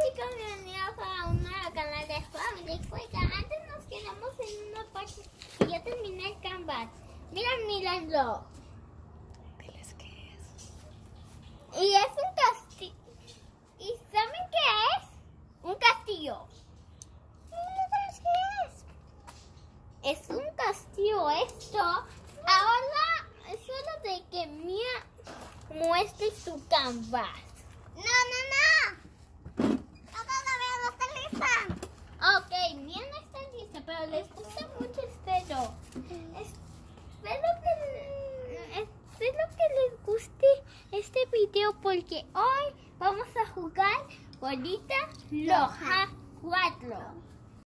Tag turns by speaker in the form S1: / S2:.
S1: chicos, bienvenidos a un nuevo canal de Family Juega. Antes nos quedamos en una parte y ya terminé el canvas. Mírenlo.
S2: Diles qué es.
S1: Y es un castillo. ¿Y saben qué es? Un castillo. No sabes qué es. Es un castillo esto. Ahora es solo de que Mía muestre su canvas. No. Todavía no está lista. Ok, Mía no está lista, pero les gusta mucho espero. Espero que les guste este video porque hoy vamos a jugar Bolita Loja 4.